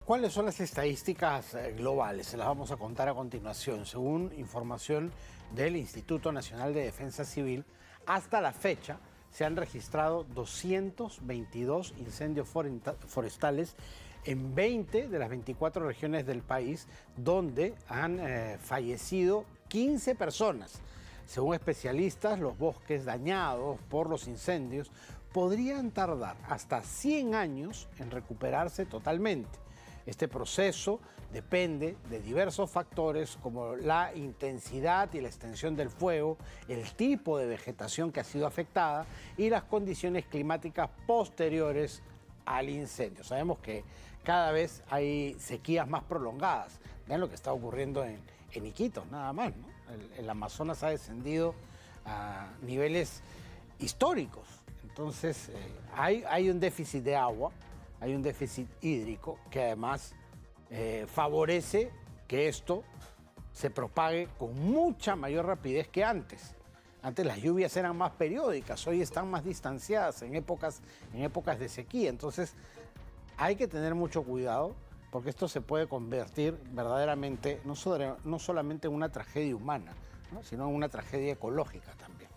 ¿Cuáles son las estadísticas globales? Se las vamos a contar a continuación. Según información del Instituto Nacional de Defensa Civil, hasta la fecha se han registrado 222 incendios forestales en 20 de las 24 regiones del país, donde han fallecido 15 personas. Según especialistas, los bosques dañados por los incendios podrían tardar hasta 100 años en recuperarse totalmente. Este proceso depende de diversos factores como la intensidad y la extensión del fuego, el tipo de vegetación que ha sido afectada y las condiciones climáticas posteriores al incendio. Sabemos que cada vez hay sequías más prolongadas. Vean lo que está ocurriendo en Iquitos, nada más, ¿no? El Amazonas ha descendido a niveles históricos. Entonces, hay un déficit de agua. Hay un déficit hídrico que además favorece que esto se propague con mucha mayor rapidez que antes. Antes las lluvias eran más periódicas, hoy están más distanciadas en épocas de sequía. Entonces hay que tener mucho cuidado porque esto se puede convertir verdaderamente no solamente en una tragedia humana, ¿no?, sino en una tragedia ecológica también.